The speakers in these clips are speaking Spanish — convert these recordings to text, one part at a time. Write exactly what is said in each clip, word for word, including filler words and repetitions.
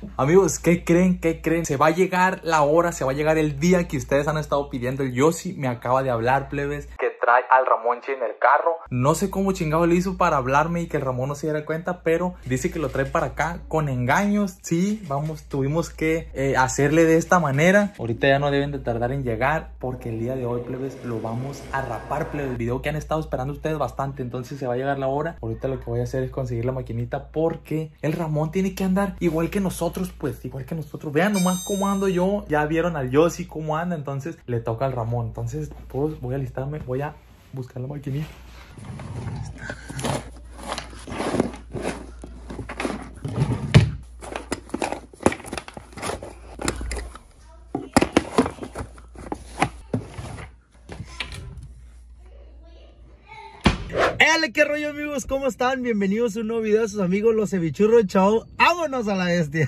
Amigos, ¿qué creen? ¿Qué creen? Se va a llegar la hora, se va a llegar el día que ustedes han estado pidiendo. El Yossi me acaba de hablar, plebes, que trae al Ramonchi en el carro. No sé cómo chingado le hizo para hablarme y que el Ramón no se diera cuenta, pero dice que lo trae para acá con engaños. Sí, vamos, tuvimos que eh, hacerle de esta manera. Ahorita ya no deben de tardar en llegar, porque el día de hoy, plebes, lo vamos a rapar, plebes. El video que han estado esperando ustedes bastante. Entonces se va a llegar la hora. Ahorita lo que voy a hacer es conseguir la maquinita, porque el Ramón tiene que andar igual que nosotros, pues igual que nosotros. Vean nomás cómo ando yo. Ya vieron al Yossi cómo anda, entonces le toca al Ramón. Entonces pues voy a alistarme, voy a buscar la maquinita. ¡Hola! ¿Qué rollo, amigos? ¿Cómo están? Bienvenidos a un nuevo video de sus amigos los Cevichurros Show. ¡Vámonos a la bestia!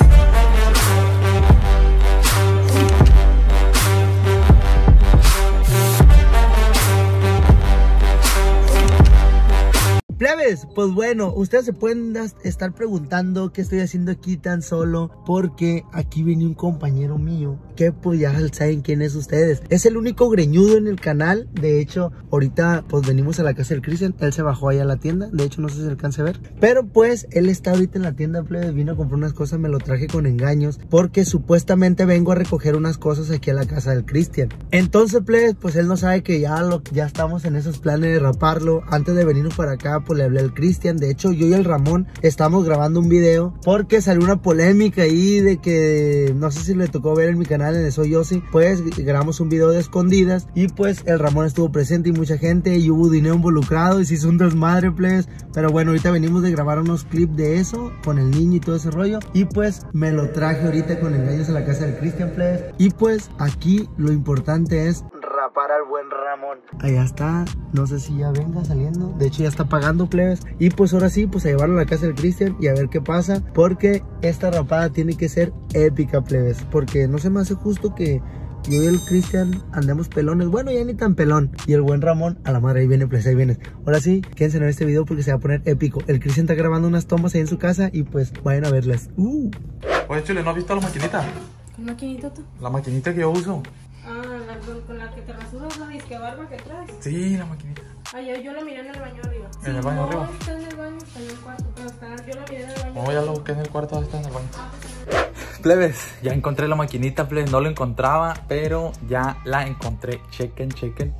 Plebes, pues bueno, ustedes se pueden estar preguntando qué estoy haciendo aquí tan solo, porque aquí viene un compañero mío que pues ya saben quién es ustedes. Es el único greñudo en el canal. De hecho, ahorita pues venimos a la casa del Cristian. Él se bajó allá a la tienda. De hecho, no sé si se alcanza a ver, pero pues él está ahorita en la tienda, plebes. Vino a comprar unas cosas, me lo traje con engaños, porque supuestamente vengo a recoger unas cosas aquí a la casa del Cristian. Entonces, plebes, pues él no sabe que ya, lo, ya estamos en esos planes de raparlo. Antes de venirnos para acá, pues le hablé al Cristian. De hecho, yo y el Ramón estamos grabando un video porque salió una polémica ahí de que no sé si le tocó ver en mi canal en Soy Yossi. Pues grabamos un video de escondidas y pues el Ramón estuvo presente y mucha gente y hubo dinero involucrado y se hizo un desmadre, please. Pero bueno, ahorita venimos de grabar unos clips de eso con el niño y todo ese rollo, y pues me lo traje ahorita con engaños a la casa del Cristian, please. Y pues aquí lo importante es rapar al buen Ramón. Allá está, no sé si ya venga saliendo. De hecho ya está pagando, plebes. Y pues ahora sí, pues a llevarlo a la casa del Cristian y a ver qué pasa, porque esta rapada tiene que ser épica, plebes. Porque no se me hace justo que yo y el Cristian andemos pelones. Bueno, ya ni tan pelón. Y el buen Ramón, a la madre, ahí viene, pues ahí viene. Ahora sí, quédense en este video porque se va a poner épico. El Cristian está grabando unas tomas ahí en su casa y pues vayan a verlas. Uh. Oye, Chule, ¿no has visto la maquinita? ¿Qué maquinita tú? La maquinita que yo uso. Ah, la, con la que te rasuras la disque barba que traes. Sí, la maquinita. Ah, yo, yo la miré en el baño arriba. ¿En sí, el baño no, arriba? está en el baño, está en el cuarto, pero está, yo la miré en el baño. No, ya lo busqué en el cuarto, está en el baño. Plebes, ya encontré la maquinita, plebes. No lo encontraba, pero ya la encontré. Chequen, chequen.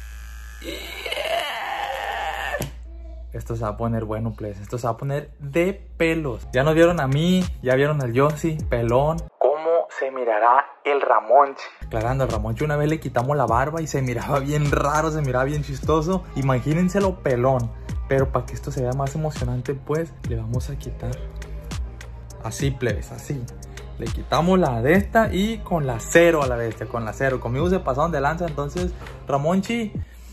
Esto se va a poner bueno, plebes. Esto se va a poner de pelos. Ya nos vieron a mí, ya vieron al Yossi, pelón. ¿Cómo se mirará el Ramonchi? Aclarando, al Ramonchi una vez le quitamos la barba y se miraba bien raro, se miraba bien chistoso. Imagínenselo pelón. Pero para que esto se vea más emocionante, pues le vamos a quitar así, plebes, así. Le quitamos la de esta y con la cero a la bestia, con la cero. Conmigo se pasaron de lanza, entonces Ramonchi,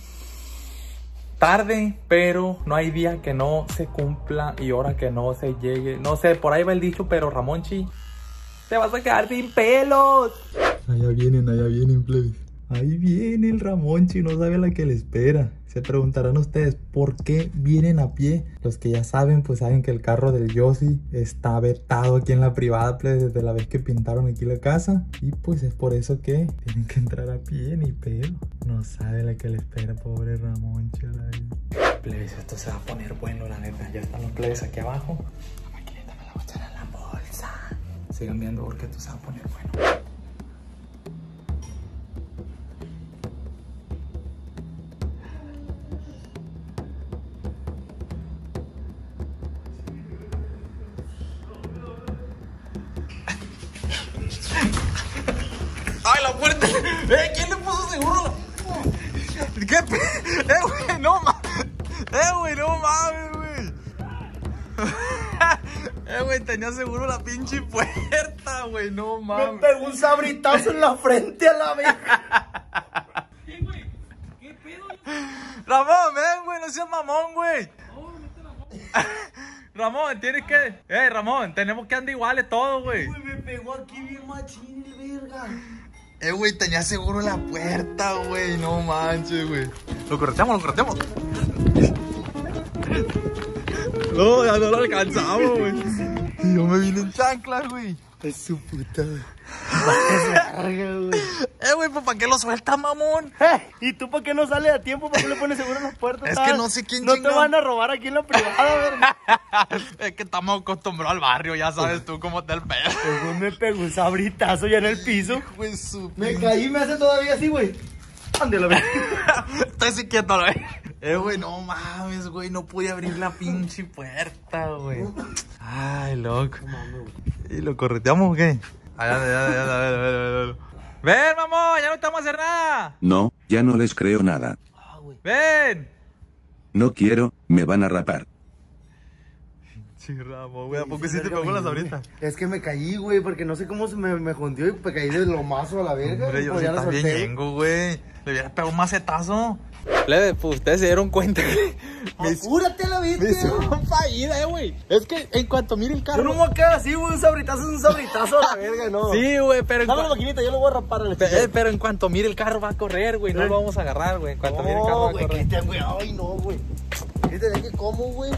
tarde, pero no hay día que no se cumpla y hora que no se llegue. No sé, por ahí va el dicho, pero Ramonchi, te vas a quedar sin pelos. Allá vienen, allá vienen, plebes. Ahí viene el Ramonchi, no sabe la que le espera. Se preguntarán ustedes, ¿por qué vienen a pie? Los que ya saben, pues saben que el carro del Yossi está vetado aquí en la privada, pues, desde la vez que pintaron aquí la casa. Y pues es por eso que tienen que entrar a pie, ni pedo. No sabe la que le espera, pobre Ramonchi. Plebes, esto se va a poner bueno, la neta. Ya están los plebes aquí abajo. La maquinita me la voy a echar en la bolsa. Sigan viendo porque esto se va a poner bueno. ¡Ay, la puerta! ¡Eh! ¿Quién le puso seguro? ¿Qué? ¡Eh, güey! ¡No mames! ¡Eh, güey! ¡No mames, güey! ¡Eh, güey! Tenía seguro la pinche puerta, güey. ¡No mames! Me pegó un sabritazo en la frente a la vez. ¿Qué, güey? ¿Qué pedo? Ramón, ven, güey. No seas mamón, güey. Ramón, tienes que... Eh, Ramón, tenemos que andar iguales todos, güey. Uy, me pegó aquí bien machín el verga. Eh, güey, tenía seguro la puerta, güey. No manches, güey. Lo correteamos, lo correteamos. No, ya no lo alcanzamos, güey. Y yo me vine en chanclas, güey. Es su puta. Es larga, güey. Eh, güey, pues ¿para qué lo sueltas, mamón? Eh, ¿y tú por qué no sales a tiempo? ¿Para qué le pones seguro en las puertas? Es que no sé quién No chingado. te van a robar aquí en la privada, ¿verdad? Es que estamos acostumbrados al barrio, ya sabes tú cómo está el pedo. Pues, güey, me pegó un sabritazo ya en el piso. Güey, su... Me caí y me hace todavía así, güey. Ándale, güey. Estoy así quieto, güey. Eh, güey, no mames, güey, no pude abrir la pinche puerta, güey. Ay, loco. ¿Y lo correteamos o qué? Ay, ya, ya, ya, ya, a ver, a ver, a ver, a ver. Ven, mamón, ya no estamos a hacer nada. No, ya no les creo nada. Ven. No quiero, me van a rapar. Sí, Ramo, güey, ¿a poco sí te pegó las ahorita? Es que me caí, güey, porque no sé cómo se me, me hundió y me caí de lomazo a la verga. Hombre, yo pues sí ya la también solté. yengo, güey. Le hubiera pegado un macetazo. Plebe, pues ustedes se dieron cuenta que me hizo, Apúrate la vida. me hizo fallida, eh, güey. Es que en cuanto mire el carro... Yo no me quedo así, güey, un sabritazo es un sabritazo a la verga, no. Sí, güey, pero en, Dame la cua- maquinita, yo lo voy a rapar al Pe- eh, pero en cuanto mire el carro va a correr, güey. No lo vamos a agarrar, güey. En cuanto mire el carro va No, a güey, correr. Cristian, güey, ay, no, güey. Cristian, es que cómo, güey.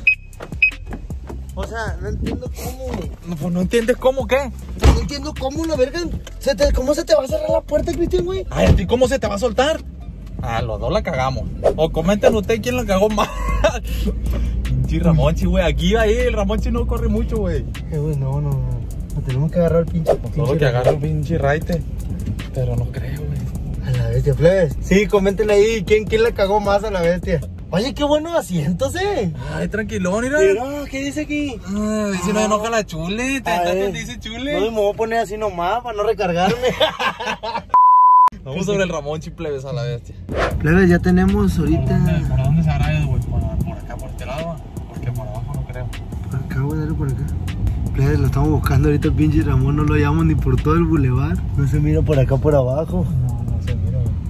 O sea, no entiendo cómo, güey. No, pues no entiendes cómo, ¿qué? No entiendo cómo la verga. Se te, ¿Cómo se te va a cerrar la puerta, Cristian, güey? Ay, ¿a ti cómo se te va a soltar? Ah, los dos la cagamos. O comenten ustedes quién la cagó más. Pinche Ramonchi, güey. Aquí, ahí, el Ramonchi no corre mucho, güey. Eh, güey, no, no, no. Nos tenemos que agarrar el pinche. Solo que agarre un pinche raite. Pero no creo, güey. A la bestia, plebes. Sí, comenten ahí quién, quién le cagó más a la bestia. Oye, qué buenos asientos, eh. Ay, tranquilón, mira. Mira, ¿qué dice aquí? Ay, si no enoja la chule. Te, A te, ver. te dice No chule. me voy a poner así nomás para no recargarme. Vamos sobre el Ramonchi, plebes, a la bestia. Plebes, ya tenemos ahorita. ¿Por dónde se habrá ido, güey? ¿Por, por acá, por este lado? Porque por abajo no creo. Por acá, güey, dale por acá. Plebes, lo estamos buscando ahorita, pinche Ramón. No lo hallamos ni por todo el bulevar. No se mira por acá, por abajo. No, no se mira, güey.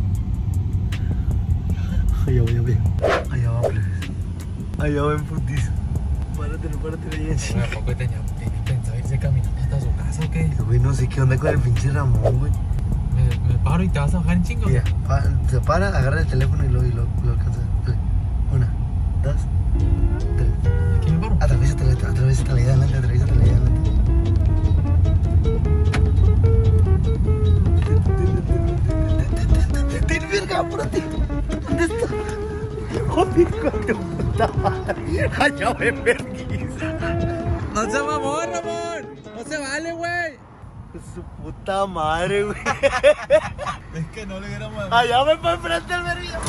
Allá voy, allá voy. Allá va, plebes. Allá va en putizo. Párate, no párate ahí encima. ¿A poco tenía, tenía pensado irse caminando hasta su casa o qué? Güey, no sé qué onda con el pinche Ramón, güey. Me, me paro y te vas a bajar en chingo. Mira, pa- se para, agarra el teléfono y lo, y lo, lo alcanza. Dale. Una, dos, tres. Aquí me paro. Atraviésate la, atraviésate la idea adelante, atraviésate la idea adelante. ¡Ten, verga, apúrate! ¿Dónde está? ¡Joder, con tu puta madre! ¡Allá ven, verguiza! No se mamó, Ramón. No se vale, güey. Su puta madre, güey. Es que no le diéramos. Allá ven para enfrente el verguiza.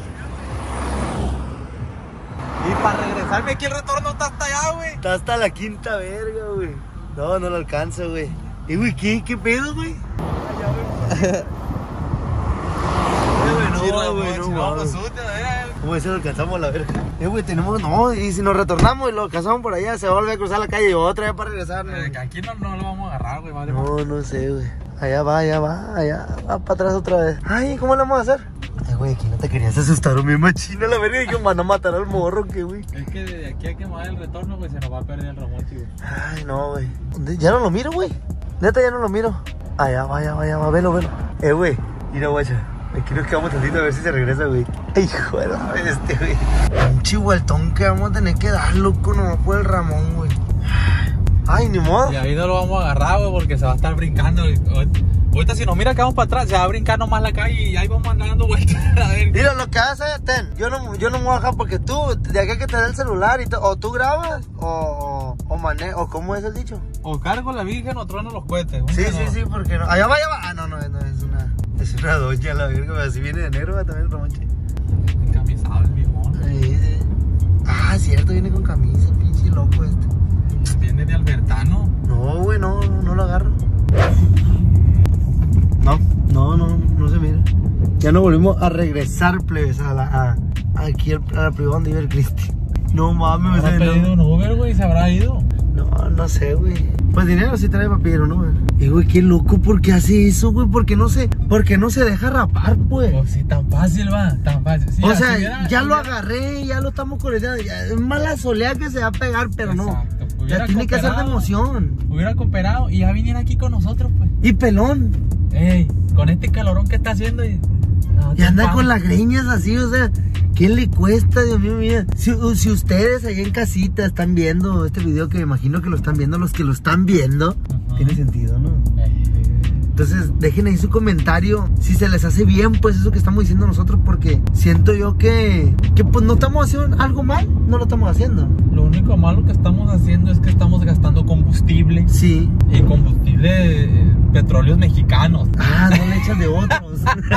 Y para regresarme aquí el retorno está hasta allá, güey. Está hasta la quinta verga, güey. No, no lo alcanza, güey. Y, güey, ¿qué, qué pedo, güey? No, güey, no, vamos, mames. última, eh. ¿Cómo dice lo alcanzamos a la verga? Eh, güey, tenemos, no, y si nos retornamos y lo alcanzamos por allá, se va a volver a cruzar la calle y otra vez para regresar. Eh, que Aquí no, no lo vamos a agarrar, güey, vale. No, no sé, güey. Allá va, allá va, allá va para atrás otra vez. Ay, ¿cómo lo vamos a hacer? Ay, güey, aquí no te querías asustar, mi machina, la verga, y que van a matar al morro, ¿qué, güey? Es que de aquí a que me vaya el retorno, güey, se nos va a perder el Ramonchi, güey. Ay, no, güey. Ya no lo miro, güey. Neta, ya no lo miro. Allá va, allá va, allá va, velo, velo. Eh, güey, mira, guacha. Aquí nos quedamos tantito a ver si se regresa, güey. Ay, hijo de la bestia, güey. Un chihualtón que vamos a tener que dar, loco, nomás por el Ramón, güey. Ay, ni modo. Y ahí no lo vamos a agarrar, güey, porque se va a estar brincando. Ahorita si nos mira que vamos para atrás, se va a brincar nomás la calle y ahí vamos andando dando vueltas. A ver. Mira, lo que haces, ten, yo no, yo no me voy a dejar porque tú, de aquí que te dé el celular y te- o tú grabas o, o, o manejas, o cómo es el dicho. O cargo la virgen o trueno los cohetes. Sí, Uno sí, no. sí, porque no. Allá va, allá va. Ah, no, no, no, es una, es una doña, la verga, así viene de enero, va, también el Ramonchi. Encamisado el viejón. Ahí, sí. Ah, cierto, viene con camisa, pinche loco este. Viene de Albertano. No, güey, no, no, no lo agarro. No, no, no, no se mira. Ya nos volvimos a regresar, plebes, a la, a, aquí al- a la privada donde iba el Cristi. No mames, ¿Habrá me pedido un Uber, güey? ¿Se habrá ido? No, no sé, güey. Pues dinero sí trae papiro, ¿no, güey? Y, güey, qué loco, ¿por qué hace eso, güey? ¿Por qué no se, por qué no se deja rapar, pues? Pues sí, tan fácil, va, tan fácil. Sí, O ya, sea, si hubiera- ya lo hubiera- agarré, ya lo estamos correteando. Ya, es mala soleada que se va a pegar, pero no. Exacto, Ya hubiera tiene que ser de cooperado. emoción. Hubiera cooperado y ya viniera aquí con nosotros, pues. Y pelón. Ey, con este calorón que está haciendo y... No, Y anda te con pases. las greñas así, o sea. ¿Qué le cuesta, Dios mío, mira? Si, si ustedes allá en casita están viendo este video, que me imagino que lo están viendo, los que lo están viendo, uh-huh. Tiene sentido, ¿no? Eh. Entonces, dejen ahí su comentario si se les hace bien, pues, eso que estamos diciendo nosotros, porque siento yo que, que pues, no estamos haciendo algo mal, no lo estamos haciendo. Lo único malo que estamos haciendo es que estamos gastando combustible. Sí. Y combustible de petróleos mexicanos. Ah, no le echan de otros.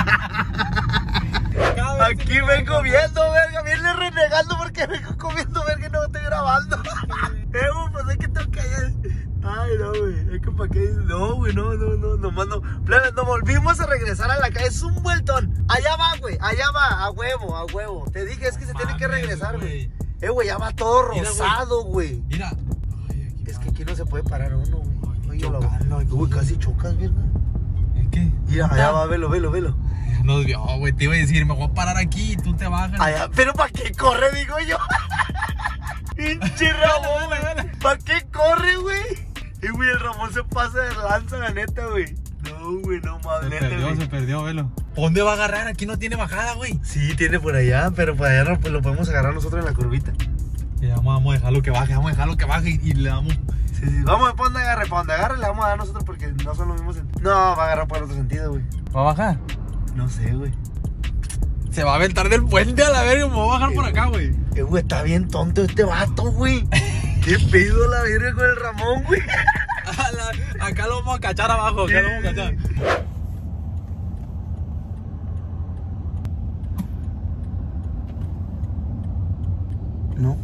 Aquí vengo viendo, verga, viene renegando porque vengo comiendo, verga, y no estoy grabando. Eh, pues es que tengo que... Ay, no, güey, es que para qué... No, güey, no, no, no, nomás no. Plebes, nos volvimos a regresar a la calle, es un vueltón. Allá va, güey, allá va, a huevo, a huevo. Te dije, es que se Mames, tiene que regresar, güey. Eh, güey, ya va todo rosado, güey. Mira. Ay, es que aquí no se puede parar uno, güey. Oye, chocando, lo... Uy, casi chocas, ¿verdad? ¿Es qué? Mira, allá va, velo, velo, velo. Nos vio, güey, te iba a decir, me voy a parar aquí y tú te bajas. Allá, pero ¿para qué corre, digo yo? Pinche Ramón, güey. ¿Para qué corre, güey? Y, güey, el Ramón se pasa de lanza, la neta, güey. No, güey, no mames. Se perdió, wey. se perdió, velo. ¿Dónde va a agarrar? Aquí no tiene bajada, güey. Sí, tiene por allá, pero por allá no, pues, lo podemos agarrar nosotros en la curvita. Y vamos, vamos a dejarlo que baje, vamos a dejarlo que baje y, y le damos... Sí, sí, vamos, para donde agarre, para donde agarre le vamos a dar nosotros porque no son los mismos sentidos. No, va a agarrar por otro sentido, güey. ¿Va a bajar? No sé, güey. Se va a aventar del puente a la verga, me voy a bajar eh, por acá, güey. Eh, güey, está bien tonto este vato, güey. ¿Qué pedo la verga con el Ramón, güey? Acá lo vamos a cachar abajo, acá lo vamos a cachar. No.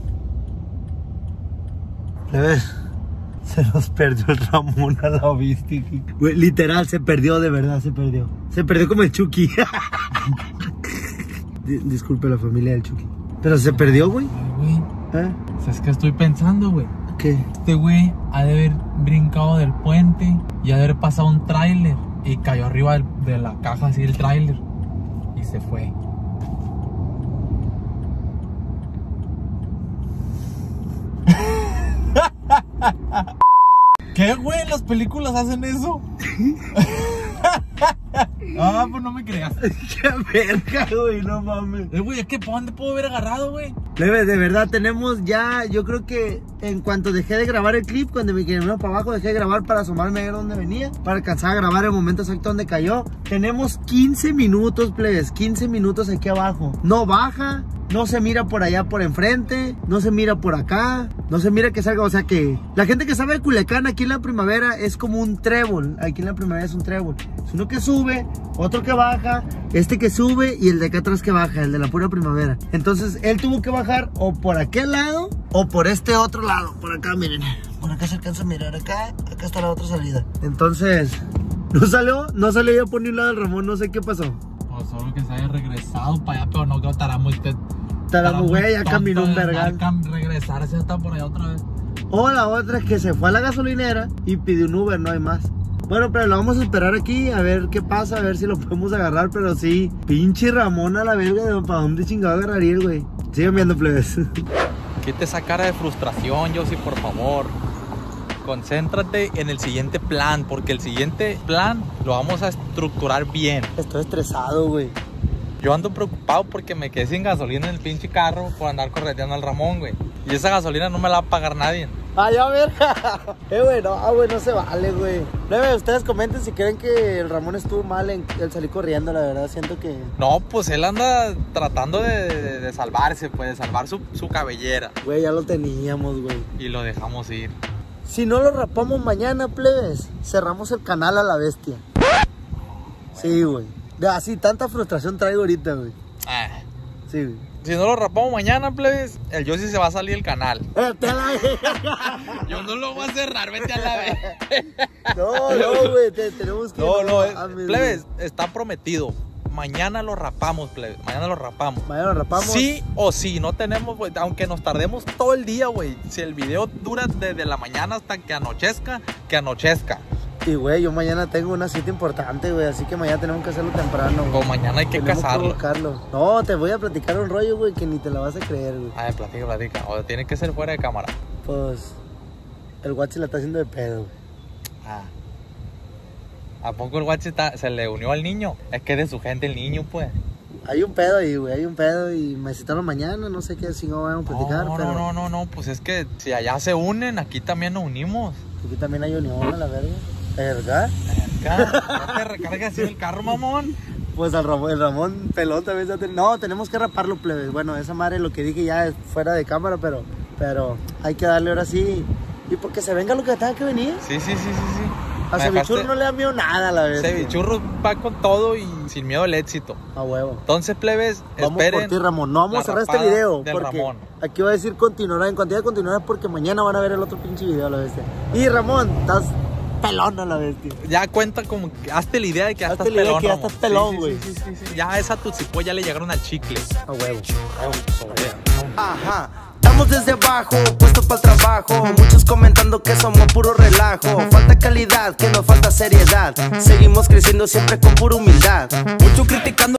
¿Le ves? Se nos perdió el Ramón a la vista. Güey, literal, se perdió, de verdad, se perdió. Se perdió como el Chucky. Disculpe la familia del Chucky. Pero se perdió, güey. Ay, güey. ¿Eh? ¿Sabes qué estoy pensando, güey? ¿Qué? Este güey ha de haber brincado del puente y ha de haber pasado un tráiler y cayó arriba del, de la caja así el tráiler y se fue. ¿Qué, güey? ¿Las películas hacen eso? Ah, pues no me creas. Qué verga, güey, no mames. Eh, güey, es que ¿para dónde puedo haber agarrado, güey? Plebe, de verdad, tenemos ya, yo creo que en cuanto dejé de grabar el clip, cuando me quedé para abajo, dejé de grabar para asomarme a ver dónde venía, para alcanzar a grabar el momento exacto donde cayó. Tenemos quince minutos, plebes, quince minutos aquí abajo. No baja, no se mira por allá por enfrente, no se mira por acá, no se mira que salga, o sea que la gente que sabe de Culiacán aquí en la primavera es como un trébol, aquí en la primavera es un trébol. Es uno que sube, otro que baja, este que sube y el de acá atrás que baja, el de la pura primavera. Entonces él tuvo que bajar o por aquel lado o por este otro lado, por acá, miren, por acá se alcanza a mirar, acá, acá está la otra salida. Entonces, no salió, no salió ya por ni un lado el Ramón, no sé qué pasó. O solo que se haya regresado para allá, pero no creo que estará muy... Taramo, güey, ya caminó un vergal. Regresarse hasta por allá otra vez. O la otra es que se fue a la gasolinera y pidió un Uber, no hay más. Bueno, pero lo vamos a esperar aquí a ver qué pasa, a ver si lo podemos agarrar, pero sí. Pinche Ramón a la verga, ¿para dónde chingado agarraría el güey? Sigan viendo, plebes. Quita esa cara de frustración, Josie, por favor. Concéntrate en el siguiente plan, porque el siguiente plan lo vamos a estructurar bien. Estoy estresado, güey. Yo ando preocupado porque me quedé sin gasolina en el pinche carro por andar correteando al Ramón, güey. Y esa gasolina no me la va a pagar nadie. Ay, a ver. Eh, güey, no, ah, güey, no se vale, güey. Luego, ustedes comenten si creen que el Ramón estuvo mal en el salir corriendo, la verdad, siento que... No, pues él anda tratando de, de, de salvarse, pues, de salvar su, su cabellera. Güey, ya lo teníamos, güey. Y lo dejamos ir. Si no lo rapamos mañana, plebes, cerramos el canal a la bestia. Sí, güey. Así, tanta frustración traigo ahorita, güey. Ah. Sí, güey. Si no lo rapamos mañana, plebes, el Josie se va a salir del canal. Vete a la vez. Yo no lo voy a cerrar, vete a la vez. No, no, güey, te, tenemos que... No, no, es, plebes, está prometido. Mañana lo rapamos, plebes, mañana lo rapamos. Mañana lo rapamos. Sí o sí, no tenemos, güey, aunque nos tardemos todo el día, güey. Si el video dura desde la mañana hasta que anochezca, que anochezca. Y, güey, yo mañana tengo una cita importante, güey, así que mañana tenemos que hacerlo temprano, güey. O mañana hay que casarlo. No, te voy a platicar un rollo, güey, que ni te la vas a creer, güey. A ver, platica, platica. O tiene que ser fuera de cámara. Pues, el guachi la está haciendo de pedo, güey. Ah. ¿A poco el guachi está, se le unió al niño? Es que es de su gente el niño, pues. Hay un pedo ahí, güey, hay un pedo y me citaron mañana, no sé qué si no vamos a platicar, no, pero... No, no, no, no, pues es que si allá se unen, aquí también nos unimos. Aquí también hay unión a la verga. ¿Verdad? ¿No te recargas así el carro, mamón? Pues al Ramón, el Ramón pelón también se ha tenido... No, tenemos que raparlo, plebes. Bueno, esa madre lo que dije ya es fuera de cámara, pero... Pero hay que darle ahora sí. Y porque se venga lo que tenga que venir. Sí, sí, sí, sí, sí. A Cevichurro no le da miedo nada a la vez. Cevichurro va con todo y sin miedo al éxito. A huevo. Entonces, plebes, vamos esperen. por ti, Ramón. No vamos a cerrar este video. Porque Ramón. Aquí va a decir continuará. En cantidad de continuará porque mañana van a ver el otro pinche video a la bestia. Y Ramón, estás pelón a la bestia. Ya cuenta como que hazte la idea de que ya hazte estás la idea pelón. Que ya estás pelón, güey. Sí, sí, sí, sí, sí. Ya esa tucipó ya le llegaron al chicle. A huevo. Ajá. Estamos desde abajo, puestos para el trabajo. Muchos comentando que somos puro relajo. Falta calidad, que nos falta seriedad. Seguimos creciendo siempre con pura humildad. Muchos criticando.